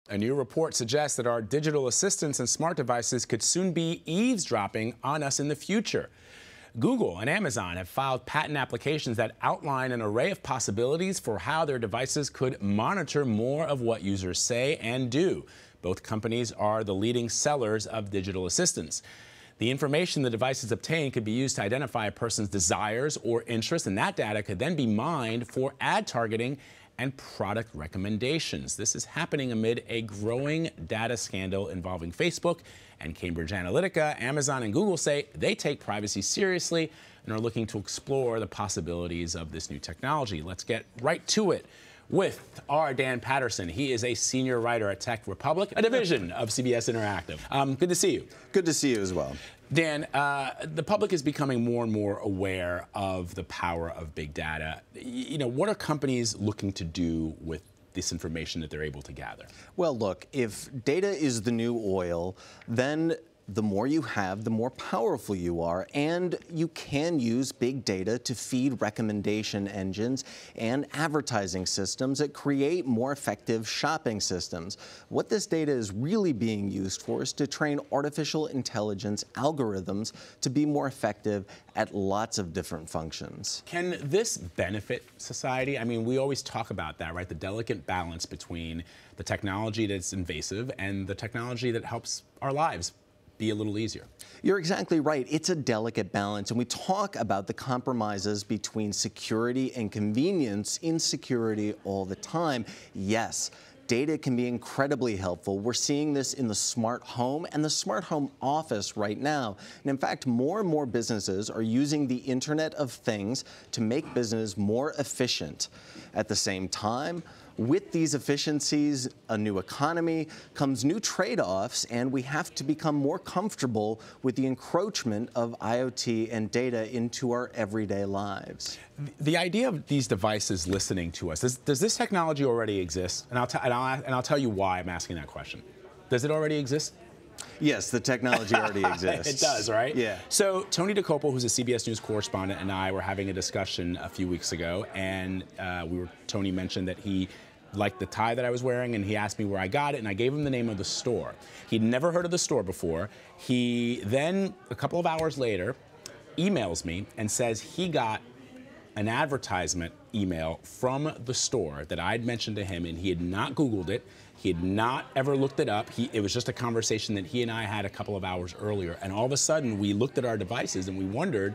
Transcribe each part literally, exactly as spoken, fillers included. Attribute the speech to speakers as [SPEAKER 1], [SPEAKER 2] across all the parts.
[SPEAKER 1] A new report suggests that our digital assistants and smart devices could soon be eavesdropping on us in the future. Google and Amazon have filed patent applications that outline an array of possibilities for how their devices could monitor more of what users say and do. Both companies are the leading sellers of digital assistants. The information the devices obtain could be used to identify a person's desires or interests, and that data could then be mined for ad targeting and product recommendations. This is happening amid a growing data scandal involving Facebook and Cambridge Analytica. Amazon and Google say they take privacy seriously and are looking to explore the possibilities of this new technology. Let's get right to it with our Dan Patterson. He is a senior writer at Tech Republic, a division of C B S Interactive. Um, good to see you.
[SPEAKER 2] Good to see you as well.
[SPEAKER 1] Dan, uh, the public is becoming more and more aware of the power of big data. You know, what are companies looking to do with this information that they're able to gather?
[SPEAKER 2] Well, look, if data is the new oil, then the more you have, the more powerful you are, and you can use big data to feed recommendation engines and advertising systems that create more effective shopping systems. What this data is really being used for is to train artificial intelligence algorithms to be more effective at lots of different functions.
[SPEAKER 1] Can this benefit society? I mean, we always talk about that, right? The delicate balance between the technology that's invasive and the technology that helps our lives be a little easier.
[SPEAKER 2] You're exactly right. It's a delicate balance, and we talk about the compromises between security and convenience in security all the time. Yes, data can be incredibly helpful. We're seeing this in the smart home and the smart home office right now. And in fact, more and more businesses are using the Internet of Things to make business more efficient. At the same time, with these efficiencies, a new economy, comes new trade-offs, and we have to become more comfortable with the encroachment of IoT and data into our everyday lives.
[SPEAKER 1] The idea of these devices listening to us, does, does this technology already exist? And I'll, and, I'll, and I'll tell you why I'm asking that question. Does it already exist?
[SPEAKER 2] Yes, the technology already exists.
[SPEAKER 1] It does, right?
[SPEAKER 2] Yeah.
[SPEAKER 1] So Tony DeCoppel, who's a C B S News correspondent, and I were having a discussion a few weeks ago, and uh, we were, Tony mentioned that he liked the tie that I was wearing, and he asked me where I got it, and I gave him the name of the store. He'd never heard of the store before. He then, a couple of hours later, emails me and says he got an advertisement email from the store that I'd mentioned to him, and he had not Googled it. He had not ever looked it up. He, it was just a conversation that he and I had a couple of hours earlier. And all of a sudden, we looked at our devices and we wondered,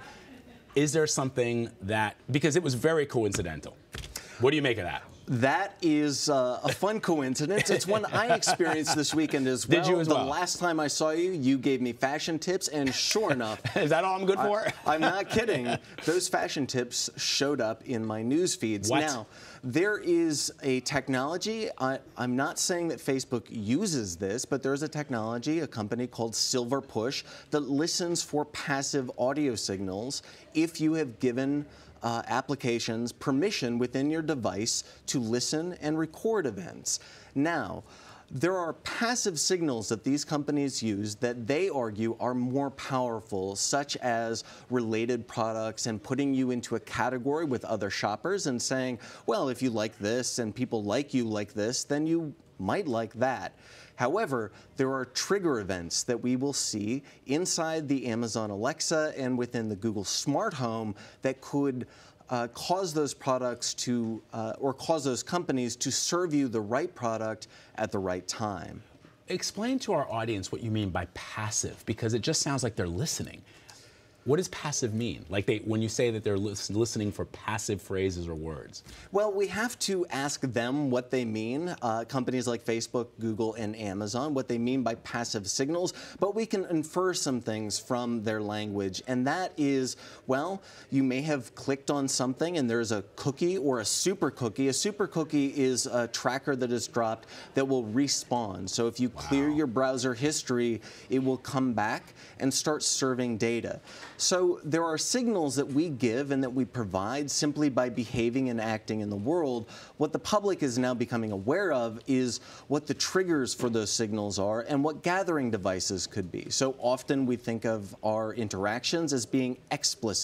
[SPEAKER 1] is there something that, because it was very coincidental. What do you make of that?
[SPEAKER 2] That is uh, a fun coincidence. It's one I experienced this weekend as well.
[SPEAKER 1] Did you as well?
[SPEAKER 2] The last time I saw you, you gave me fashion tips, and sure enough...
[SPEAKER 1] Is that all I'm good for?
[SPEAKER 2] I, I'm not kidding. Those fashion tips showed up in my news feeds.
[SPEAKER 1] What?
[SPEAKER 2] Now, there is a technology, I, I'm not saying that Facebook uses this, but there's a technology, a company called Silver Push, that listens for passive audio signals if you have given Uh, applications permission within your device to listen and record events. Now, there are passive signals that these companies use that they argue are more powerful, such as related products and putting you into a category with other shoppers and saying, well, if you like this and people like you like this, then you might like that. However, there are trigger events that we will see inside the Amazon Alexa and within the Google Smart Home that could uh, cause those products to, uh, or cause those companies to serve you the right product at the right time.
[SPEAKER 1] Explain to our audience what you mean by passive, because it just sounds like they're listening. What does passive mean? Like they, when you say that they're lis listening for passive phrases or words?
[SPEAKER 2] Well, we have to ask them what they mean, uh, companies like Facebook, Google, and Amazon, what they mean by passive signals, but we can infer some things from their language, and that is, well, you may have clicked on something and there's a cookie or a super cookie. A super cookie is a tracker that is dropped that will respawn. So if you
[SPEAKER 1] Wow.
[SPEAKER 2] clear your browser history, it will come back and start serving data. So there are signals that we give and that we provide simply by behaving and acting in the world. What the public is now becoming aware of is what the triggers for those signals are and what gathering devices could be. So often we think of our interactions as being explicit,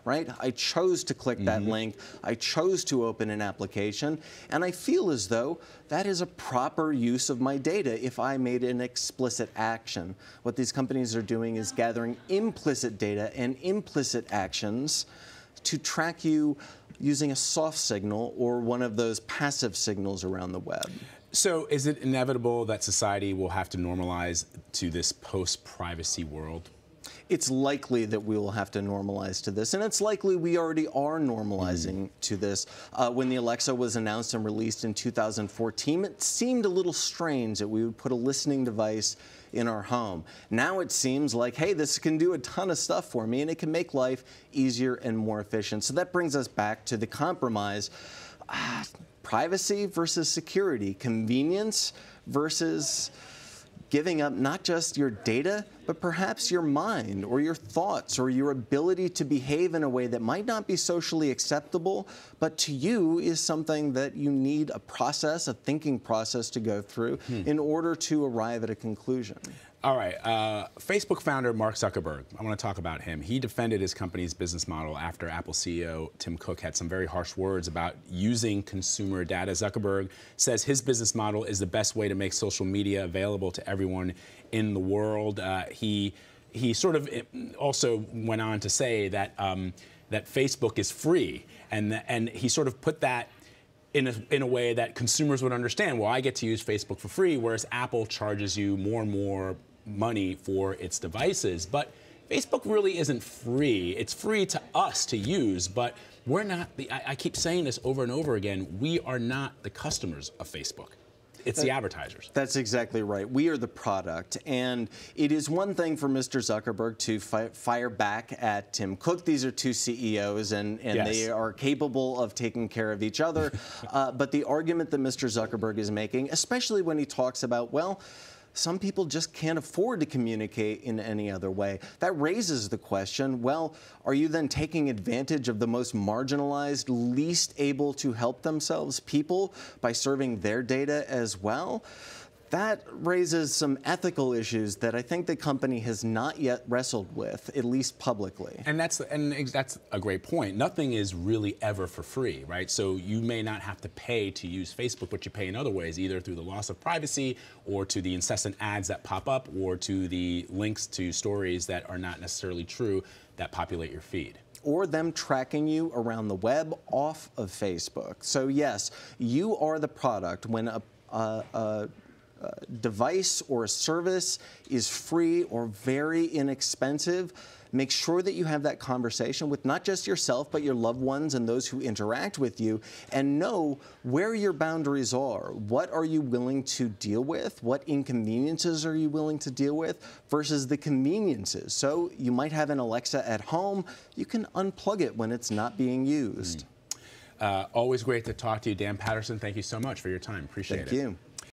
[SPEAKER 2] right? I chose to click that
[SPEAKER 1] Mm-hmm.
[SPEAKER 2] link. I chose to open an application, and I feel as though that is a proper use of my data if I made an explicit action. What these companies are doing is gathering implicit data and implicit actions to track you using a soft signal or one of those passive signals around the web.
[SPEAKER 1] So is it inevitable that society will have to normalize to this post-privacy world?
[SPEAKER 2] It's likely that we will have to normalize to this, and it's likely we already are normalizing mm. to this. Uh, when the Alexa was announced and released in two thousand fourteen, it seemed a little strange that we would put a listening device in our home. Now it seems like, hey, this can do a ton of stuff for me, and it can make life easier and more efficient. So that brings us back to the compromise. Uh, privacy versus security, convenience versus giving up not just your data, but perhaps your mind or your thoughts or your ability to behave in a way that might not be socially acceptable, but to you is something that you need a process, a thinking process to go through hmm. in order to arrive at a conclusion.
[SPEAKER 1] All right. Uh, Facebook founder Mark Zuckerberg, I want to talk about him. He defended his company's business model after Apple C E O Tim Cook had some very harsh words about using consumer data. Zuckerberg says his business model is the best way to make social media available to everyone in the world. Uh, he he sort of also went on to say that um, that Facebook is free, and the, and he sort of put that in a, in a way that consumers would understand. Well, I get to use Facebook for free, whereas Apple charges you more and more money for its devices. But Facebook really isn't free. It's free to us to use, but we're not the, I, I keep saying this over and over again, we are not the customers of Facebook. It's the advertisers.
[SPEAKER 2] That's exactly right. We are the product. And it is one thing for Mister Zuckerberg to fi fire back at Tim Cook. These are two C E Os, and, and yes. they are capable of taking care of each other. uh, but the argument that Mister Zuckerberg is making, especially when he talks about, well, some people just can't afford to communicate in any other way. That raises the question, well, are you then taking advantage of the most marginalized, least able to help themselves people by serving their data as well? That raises some ethical issues that I think the company has not yet wrestled with, at least publicly.
[SPEAKER 1] And that's and that's a great point. Nothing is really ever for free, right? So you may not have to pay to use Facebook, but you pay in other ways, either through the loss of privacy or to the incessant ads that pop up or to the links to stories that are not necessarily true that populate your feed.
[SPEAKER 2] Or them tracking you around the web off of Facebook. So yes, you are the product. When a, a, a Uh, device or a service is free or very inexpensive, make sure that you have that conversation with not just yourself, but your loved ones and those who interact with you, and know where your boundaries are. What are you willing to deal with? What inconveniences are you willing to deal with versus the conveniences? So you might have an Alexa at home. You can unplug it when it's not being used.
[SPEAKER 1] Mm. Uh, always great to talk to you, Dan Patterson. Thank you so much for your time. Appreciate it.
[SPEAKER 2] Thank you.